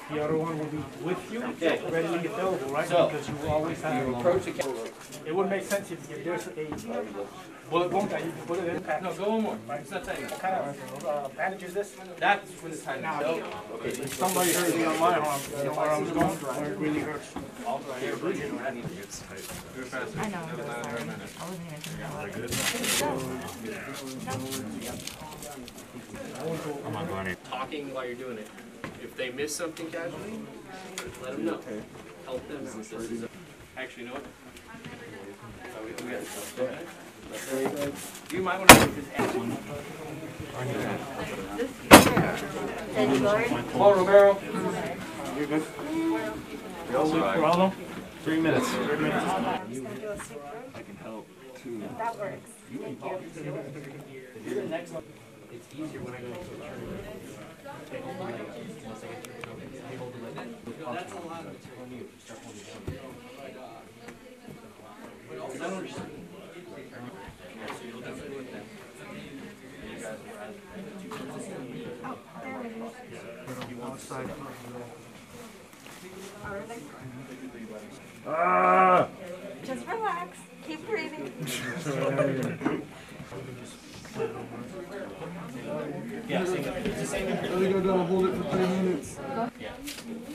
The other one will be with you, Okay. readily available, right? So, because you will always have you approach the it wouldn't make sense if there's a bullet wound that you can put it in. No, go one more. It's not tight enough. What kind of bandage is this? That's when it's tight enough. So, okay. Somebody hurt me on my arm. You know where I was going? Where it really hurts. I know. I wasn't even thinking about it. I'm on going. Talking while you're doing it. If they miss something casually, let them know. Help them. Actually, you know what? Do you might want to just ask one? Come on, Romero. You're good? Problem? 3 minutes. 3 minutes. I can help too. That works. Thank you. You're the next one. It's easier when I go to a tournament. That's a lot of it's on you. Just relax. Keep breathing. Yeah, it's the same. Are they gonna hold it for 3 minutes? Yeah.